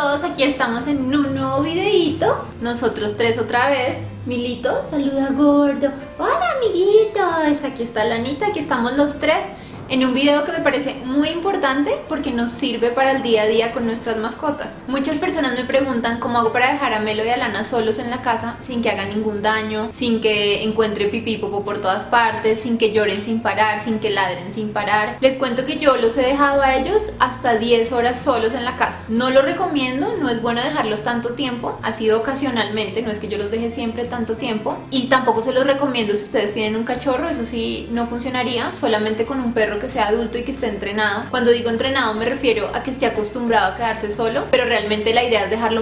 todos, aquí estamos en un nuevo videíto. Nosotros tres otra vez. Milito, saluda gordo. Hola amiguitos, aquí está Lanita, aquí estamos los tres en un video que me parece muy importante porque nos sirve para el día a día con nuestras mascotas. Muchas personas me preguntan cómo hago para dejar a Melo y a Lana solos en la casa sin que hagan ningún daño, sin que encuentre pipí y popó por todas partes, sin que lloren sin parar, sin que ladren sin parar. Les cuento que yo los he dejado a ellos hasta 10 horas solos en la casa. No lo recomiendo, no es bueno dejarlos tanto tiempo, ha sido ocasionalmente, no es que yo los deje siempre tanto tiempo, y tampoco se los recomiendo si ustedes tienen un cachorro, eso sí no funcionaría, solamente con un perro que sea adulto y que esté entrenado. Cuando digo entrenado me refiero a que esté acostumbrado a quedarse solo, pero realmente la idea es dejarlos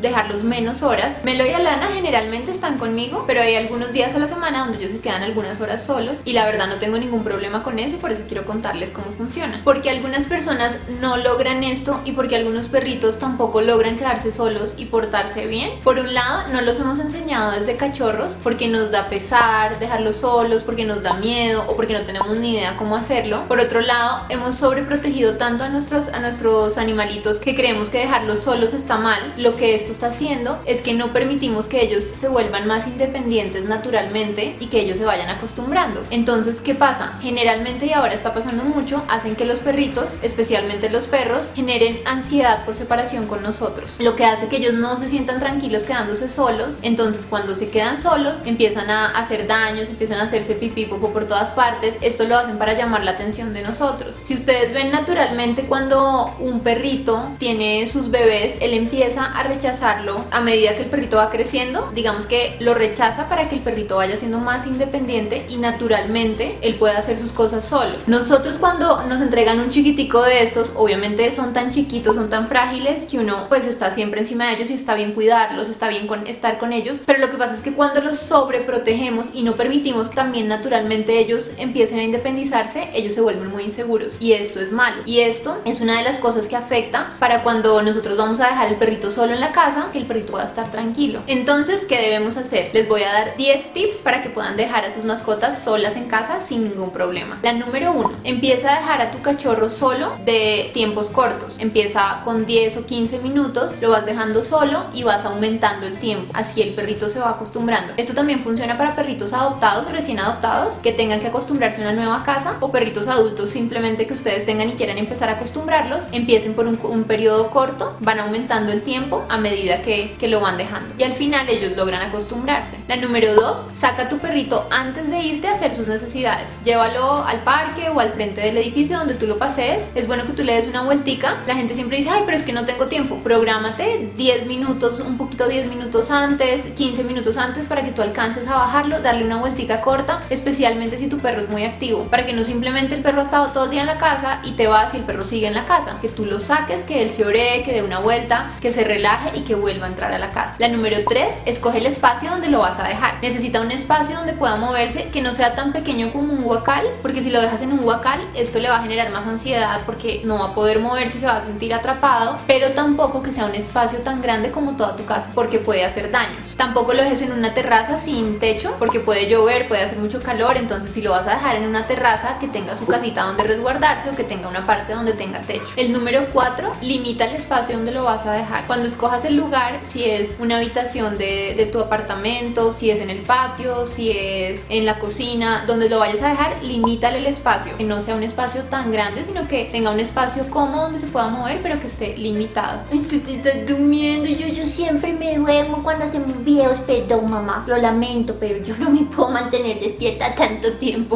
menos horas. Melo y Alana generalmente están conmigo, pero hay algunos días a la semana donde ellos se quedan algunas horas solos y la verdad no tengo ningún problema con eso y por eso quiero contarles cómo funciona. Porque algunas personas no logran esto y porque algunos perritos tampoco logran quedarse solos y portarse bien. Por un lado, no los hemos enseñado desde cachorros porque nos da pesar dejarlos solos, porque nos da miedo o porque no tenemos ni idea cómo hacerlo. Por otro lado, hemos sobreprotegido tanto a nuestros animalitos que creemos que dejarlos solos está mal. Lo que esto está haciendo es que no permitimos que ellos se vuelvan más independientes naturalmente y que ellos se vayan acostumbrando. Entonces, ¿qué pasa? Generalmente, y ahora está pasando mucho, hacen que los perritos, especialmente los perros, generen ansiedad por separación con nosotros, lo que hace que ellos no se sientan tranquilos quedándose solos. Entonces, cuando se quedan solos, empiezan a hacer daños, empiezan a hacerse pipí, popó por todas partes. Esto lo hacen para llamar la atención de nosotros. Si ustedes ven naturalmente cuando un perrito tiene sus bebés, él empieza a rechazarlo a medida que el perrito va creciendo, digamos que lo rechaza para que el perrito vaya siendo más independiente y naturalmente él pueda hacer sus cosas solo. Nosotros cuando nos entregan un chiquitico de estos, obviamente son tan chiquitos, son tan frágiles que uno pues está siempre encima de ellos y está bien cuidarlos, está bien estar con ellos, pero lo que pasa es que cuando los sobreprotegemos y no permitimos que también naturalmente ellos empiecen a independizarse, ellos se vuelven muy inseguros y esto es malo. Y esto es una de las cosas que afecta para cuando nosotros vamos a dejar el perrito solo en la casa, que el perrito pueda estar tranquilo. Entonces, ¿qué debemos hacer? Les voy a dar 10 tips para que puedan dejar a sus mascotas solas en casa sin ningún problema. La número 1, empieza a dejar a tu cachorro solo de tiempos cortos. Empieza con 10 o 15 minutos, lo vas dejando solo y vas aumentando el tiempo. Así el perrito se va acostumbrando. Esto también funciona para perritos adoptados o recién adoptados que tengan que acostumbrarse a una nueva casa, o perritos adultos simplemente que ustedes tengan y quieran empezar a acostumbrarlos. Empiecen por un periodo corto, van aumentando el tiempo a medida que lo van dejando y al final ellos logran acostumbrarse. La número 2, saca a tu perrito antes de irte a hacer sus necesidades. Llévalo al parque o al frente del edificio donde tú lo pasees. Es bueno que tú le des una vueltica. La gente siempre dice, ay, pero es que no tengo tiempo. Prográmate 10 minutos, un poquito 10 minutos antes, 15 minutos antes para que tú alcances a bajarlo, darle una vueltica corta, especialmente si tu perro es muy activo, para que no simplemente el perro ha estado todo el día en la casa y te vas y el perro sigue en la casa, que tú lo saques, que él se oree, que dé una vuelta, que se relaje y que vuelva a entrar a la casa. La número 3, escoge el espacio donde lo vas a dejar. Necesita un espacio donde pueda moverse, que no sea tan pequeño como un huacal, porque si lo dejas en un huacal, esto le va a generar más ansiedad porque no va a poder moverse y se va a sentir atrapado, pero tampoco que sea un espacio tan grande como toda tu casa, porque puede hacer daños. Tampoco lo dejes en una terraza sin techo, porque puede llover, puede hacer mucho calor. Entonces, si lo vas a dejar en una terraza, que tenga su casita donde resguardarse o que tenga una parte donde tenga techo. El número 4, limita el espacio donde lo vas a dejar. Cuando escojas el lugar, si es una habitación de tu apartamento, si es en el patio, si es en la cocina, donde lo vayas a dejar, limítale el espacio, que no sea un espacio tan grande, sino que tenga un espacio cómodo donde se pueda mover, pero que esté limitado. Ay, tú te estás durmiendo. Yo siempre me duermo cuando hacemos videos. Perdón, mamá, lo lamento, pero yo no me puedo mantener despierta tanto tiempo.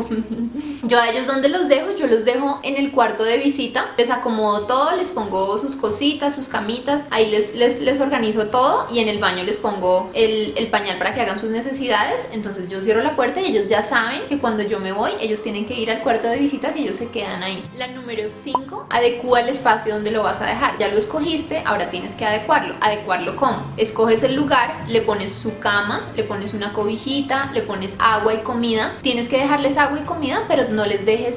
Yo a ellos, ¿dónde los dejo? Yo los dejo en el cuarto de visita, les acomodo todo, les pongo sus cositas, sus camitas, ahí les organizo todo, y en el baño les pongo el pañal para que hagan sus necesidades. Entonces yo cierro la puerta y ellos ya saben que cuando yo me voy, ellos tienen que ir al cuarto de visitas y ellos se quedan ahí. La número 5, adecúa el espacio donde lo vas a dejar. Ya lo escogiste, ahora tienes que adecuarlo. ¿Adecuarlo cómo? Escoges el lugar, le pones su cama, le pones una cobijita, le pones agua y comida. Tienes que dejarles agua y comida, pero no les dejes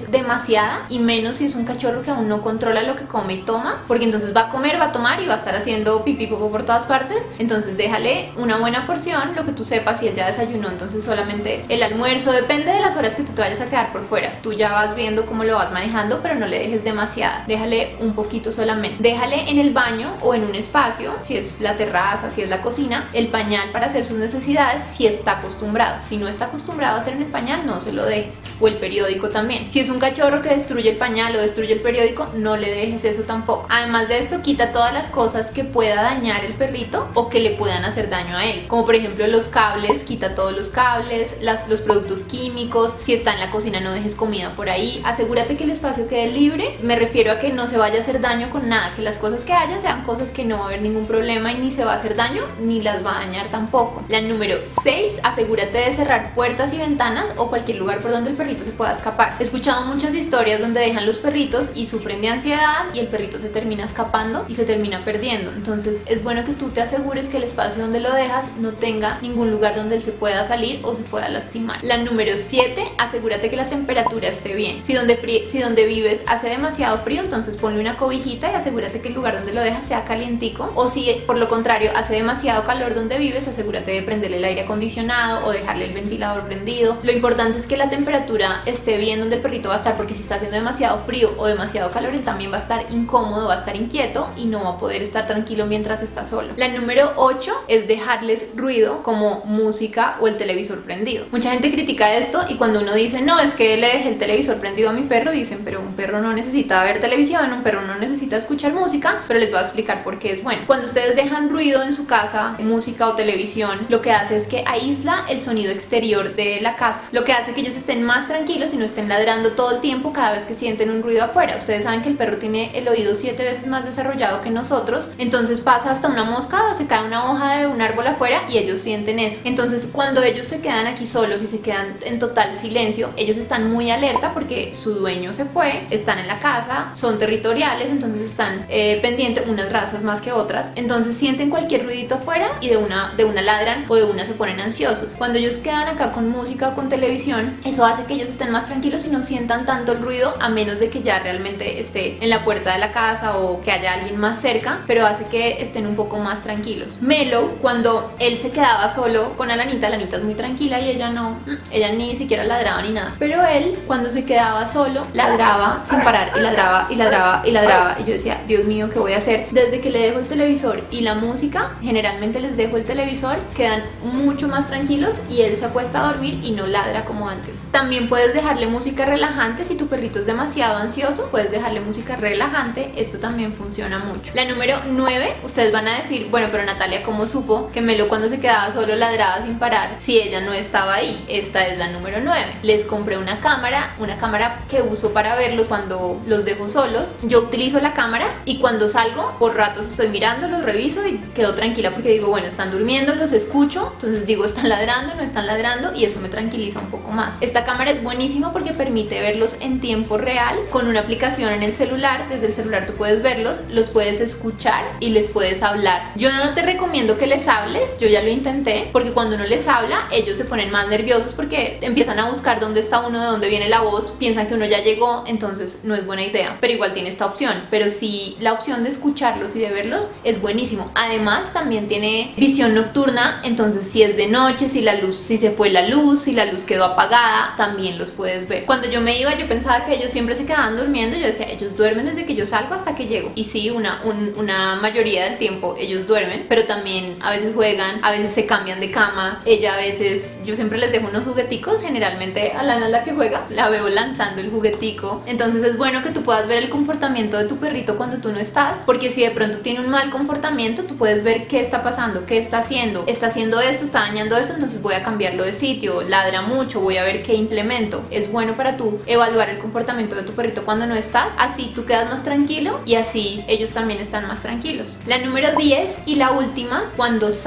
des demasiada, y menos si es un cachorro que aún no controla lo que come y toma, porque entonces va a comer, va a tomar y va a estar haciendo pipí popó por todas partes. Entonces déjale una buena porción, lo que tú sepas. Si él ya desayunó, entonces solamente el almuerzo, depende de las horas que tú te vayas a quedar por fuera, tú ya vas viendo cómo lo vas manejando, pero no le dejes demasiada, déjale un poquito solamente. Déjale en el baño o en un espacio, si es la terraza, si es la cocina, el pañal para hacer sus necesidades si está acostumbrado. Si no está acostumbrado a hacer en el pañal, no se lo dejes, o el periódico también. Si es un cachorro que destruye el pañal o destruye el periódico, no le dejes eso tampoco. Además de esto, quita todas las cosas que pueda dañar el perrito o que le puedan hacer daño a él, como por ejemplo los cables, quita todos los cables, los productos químicos. Si está en la cocina, no dejes comida por ahí, asegúrate que el espacio quede libre. Me refiero a que no se vaya a hacer daño con nada, que las cosas que haya sean cosas que no va a haber ningún problema y ni se va a hacer daño ni las va a dañar tampoco. La número 6, asegúrate de cerrar puertas y ventanas o cualquier lugar por donde el perrito se pueda escapar. He escuchado muchas historias donde dejan los perritos y sufren de ansiedad y el perrito se termina escapando y se termina perdiendo. Entonces es bueno que tú te asegures que el espacio donde lo dejas no tenga ningún lugar donde él se pueda salir o se pueda lastimar. La número 7, asegúrate que la temperatura esté bien. Si donde vives hace demasiado frío, entonces ponle una cobijita y asegúrate que el lugar donde lo dejas sea calientico. O si por lo contrario hace demasiado calor donde vives, asegúrate de prenderle el aire acondicionado o dejarle el ventilador prendido. Lo importante es que la temperatura esté bien donde el perrito va a estar, porque si está haciendo demasiado frío o demasiado calor, él también va a estar incómodo, va a estar inquieto y no va a poder estar tranquilo mientras está solo. La número 8 es dejarles ruido como música o el televisor prendido. Mucha gente critica esto y cuando uno dice no, es que le dejé el televisor prendido a mi perro, dicen pero un perro no necesita ver televisión, un perro no necesita escuchar música, pero les voy a explicar por qué es bueno. Cuando ustedes dejan ruido en su casa, música o televisión, lo que hace es que aísla el sonido exterior de la casa, lo que hace que ellos estén más tranquilos y no estén ladrando todo el tiempo cada vez que sienten un ruido afuera. Ustedes saben que el perro tiene el oído 7 veces más desarrollado que nosotros, entonces pasa hasta una mosca o se cae una hoja de un árbol afuera y ellos sienten eso. Entonces cuando ellos se quedan aquí solos y se quedan en total silencio, ellos están muy alerta porque su dueño se fue, están en la casa, son territoriales, entonces están pendientes, unas razas más que otras, entonces sienten cualquier ruidito afuera y de una ladran o de una se ponen ansiosos. Cuando ellos quedan acá con música o con televisión, eso hace que ellos estén más tranquilos y no sientan tanto el ruido, a menos de que ya realmente esté en la puerta de la casa o que haya alguien más cerca, pero hace que estén un poco más tranquilos. Melo, cuando él se quedaba solo con Alanita es muy tranquila y ella ni siquiera ladraba ni nada, pero él cuando se quedaba solo ladraba sin parar y ladraba y ladraba y ladraba y yo decía, Dios mío, ¿qué voy a hacer? Desde que le dejo el televisor y la música, generalmente les dejo el televisor, quedan mucho más tranquilos y él se acuesta a dormir y no ladra como antes. También puedes dejarle música relajante. Si tu perrito es demasiado ansioso, puedes dejarle música relajante, esto también funciona mucho. La número 9, ustedes van a decir, bueno, pero Natalia, ¿cómo supo que Melo cuando se quedaba solo ladraba sin parar si ella no estaba ahí? Esta es la número 9. Les compré una cámara que uso para verlos cuando los dejo solos. Yo utilizo la cámara y cuando salgo, por ratos estoy mirando, los reviso y quedo tranquila porque digo, bueno, están durmiendo, los escucho, entonces digo, están ladrando, no están ladrando, y eso me tranquiliza un poco más. Esta cámara es buenísima porque permite verlos en tiempo real con una aplicación en el celular. Desde el celular tú puedes verlos, los puedes escuchar y les puedes hablar. Yo no te recomiendo que les hables, yo ya lo intenté, porque cuando uno les habla, ellos se ponen más nerviosos porque empiezan a buscar dónde está uno, de dónde viene la voz, piensan que uno ya llegó, entonces no es buena idea, pero igual tiene esta opción. Pero sí, la opción de escucharlos y de verlos es buenísimo. Además también tiene visión nocturna, entonces si es de noche, si se fue la luz, si la luz quedó apagada, también los puedes ver. Cuando yo me iba, yo pensaba que ellos siempre se quedaban durmiendo, yo decía, ellos duermen desde que yo salgo hasta que llego, y sí, una mayoría del tiempo ellos duermen, pero también a veces juegan, a veces se cambian de cama. Ella a veces, yo siempre les dejo unos jugueticos, generalmente a Lana es la que juega, la veo lanzando el juguetico, entonces es bueno que tú puedas ver el comportamiento de tu perrito cuando tú no estás, porque si de pronto tiene un mal comportamiento, tú puedes ver qué está pasando, qué está haciendo esto, está dañando esto, entonces voy a cambiarlo de sitio, ladra mucho, voy a ver qué implemento. Es bueno para tú evaluar el comportamiento de tu perrito cuando no estás, así tú quedas más tranquilo y así ellos también están más tranquilos. La número 10 y la última, cuando salgas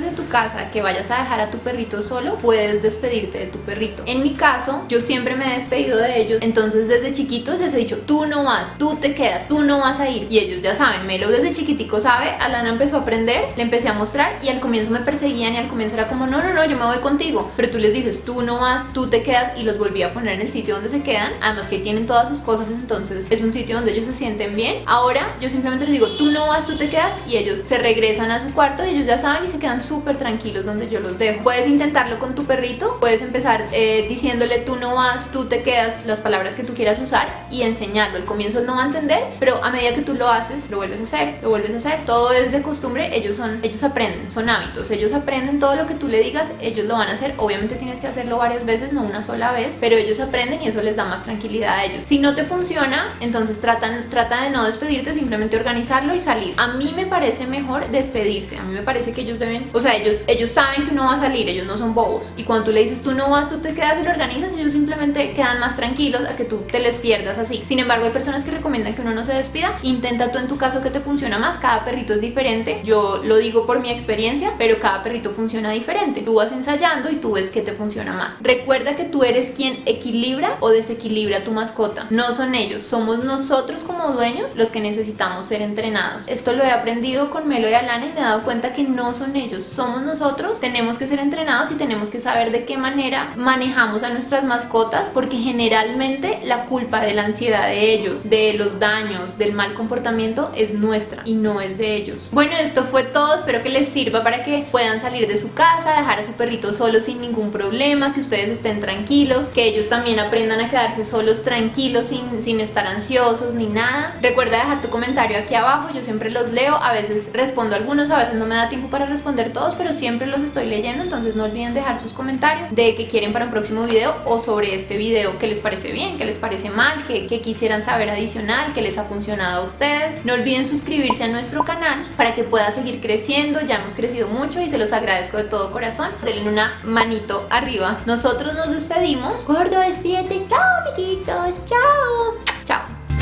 de tu casa que vayas a dejar a tu perrito solo, puedes despedirte de tu perrito. En mi caso, yo siempre me he despedido de ellos, entonces desde chiquitos les he dicho, tú no vas, tú te quedas, tú no vas a ir, y ellos ya saben. Melo desde chiquitico sabe, Alana empezó a aprender, le empecé a mostrar y al comienzo me perseguían y al comienzo era como, no, yo me voy contigo, pero tú les dices, tú no vas, tú te quedas, y los volví a poner en el sitio donde se quedan, además que tienen todas sus cosas, entonces es un sitio donde ellos se sienten bien. Ahora yo simplemente les digo, tú no vas, tú te quedas, y ellos se regresan a su cuarto y ellos ya saben y se quedan súper tranquilos donde yo los dejo. Puedes intentarlo con tu perrito, puedes empezar diciéndole tú no vas, tú te quedas, las palabras que tú quieras usar, y enseñarlo. Al comienzo él no va a entender, pero a medida que tú lo haces, lo vuelves a hacer, lo vuelves a hacer. Todo es de costumbre, ellos aprenden, son hábitos, ellos aprenden todo lo que tú le digas, ellos lo van a hacer. Obviamente tienes que hacerlo varias veces, no una sola vez, pero ellos aprenden y eso les da más tranquilidad a ellos. Si no te funciona, entonces trata de no despedirte, simplemente organizarlo y salir. A mí me parece mejor despedirse, a mí me parece que ellos deben, o sea, ellos saben que uno va a salir, ellos no son bobos, y cuando tú le dices tú no vas, tú te quedas y lo organizas, ellos simplemente quedan más tranquilos a que tú te les pierdas así. Sin embargo, hay personas que recomiendan que uno no se despida. Intenta tú en tu caso que te funciona más, cada perrito es diferente, yo lo digo por mi experiencia, pero cada perrito funciona diferente. Tú vas ensayando y tú ves qué te funciona más. Recuerda que tú eres quien equilibra o desequilibra a tu mascota, no son ellos, somos nosotros como dueños los que necesitamos ser entrenados. Esto lo he aprendido con Melo y Alana y me he dado cuenta que no son ellos, somos nosotros. Tenemos que ser entrenados y tenemos que saber de qué manera manejamos a nuestras mascotas, porque generalmente la culpa de la ansiedad de ellos, de los daños, del mal comportamiento es nuestra y no es de ellos. Bueno, esto fue todo, espero que les sirva para que puedan salir de su casa, dejar a su perrito solo sin ningún problema, que ustedes estén tranquilos, que ellos también aprendan a quedarse solos tranquilos sin estar ansiosos ni nada. Recuerda dejar tu comentario aquí abajo, yo siempre los leo, a veces respondo a algunos, a veces no me da tiempo para responder todos, pero siempre los estoy leyendo, entonces no olviden dejar sus comentarios de qué quieren para un próximo video o sobre este video, qué les parece bien, qué les parece mal, qué quisieran saber adicional, qué les ha funcionado a ustedes. No olviden suscribirse a nuestro canal para que pueda seguir creciendo, ya hemos crecido mucho y se los agradezco de todo corazón. Denle una manito arriba. Nosotros nos despedimos. Gordo, despídete. Chao, amiguitos. Chao. Chao.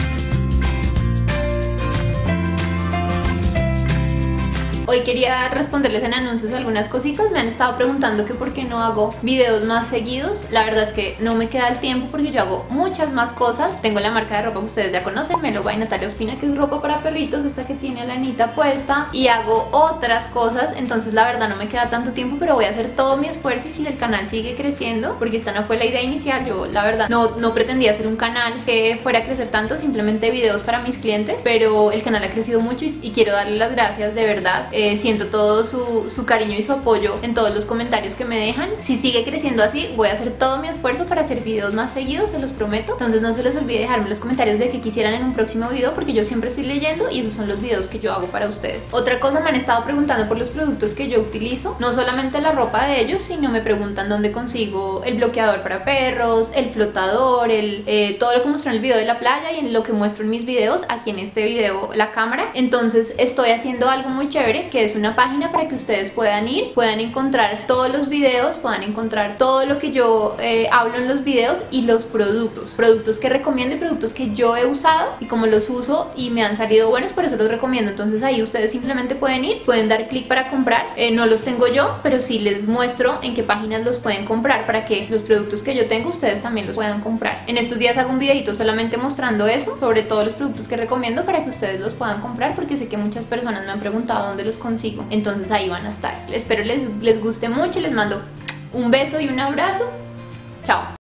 Hoy quería responderles en anuncios algunas cositas. Me han estado preguntando que por qué no hago videos más seguidos. La verdad es que no me queda el tiempo porque yo hago muchas más cosas. Tengo la marca de ropa que ustedes ya conocen, Melo by Natalia Ospina, que es ropa para perritos, esta que tiene a la Anita puesta, y hago otras cosas, entonces la verdad no me queda tanto tiempo, pero voy a hacer todo mi esfuerzo. Y si el canal sigue creciendo, porque esta no fue la idea inicial, yo la verdad no pretendía hacer un canal que fuera a crecer tanto, simplemente videos para mis clientes, pero el canal ha crecido mucho y quiero darle las gracias de verdad. Siento todo su cariño y su apoyo en todos los comentarios que me dejan. Si sigue creciendo así, voy a hacer todo mi esfuerzo para hacer videos más seguidos, se los prometo. Entonces no se les olvide dejarme los comentarios de qué quisieran en un próximo video, porque yo siempre estoy leyendo y esos son los videos que yo hago para ustedes. Otra cosa, me han estado preguntando por los productos que yo utilizo, no solamente la ropa de ellos, sino me preguntan dónde consigo el bloqueador para perros, el flotador, todo lo que muestro en el video de la playa y en lo que muestro en mis videos, aquí en este video la cámara. Entonces estoy haciendo algo muy chévere, que es una página para que ustedes puedan ir, puedan encontrar todos los videos, puedan encontrar todo lo que yo hablo en los videos y los productos que recomiendo y productos que yo he usado y como los uso y me han salido buenos, por eso los recomiendo. Entonces ahí ustedes simplemente pueden ir, pueden dar clic para comprar. No los tengo yo, pero sí les muestro en qué páginas los pueden comprar para que los productos que yo tengo ustedes también los puedan comprar. En estos días hago un videito solamente mostrando eso, sobre todos los productos que recomiendo para que ustedes los puedan comprar, porque sé que muchas personas me han preguntado dónde los consigo. Entonces ahí van a estar. Espero les guste mucho, les mando un beso y un abrazo. Chao.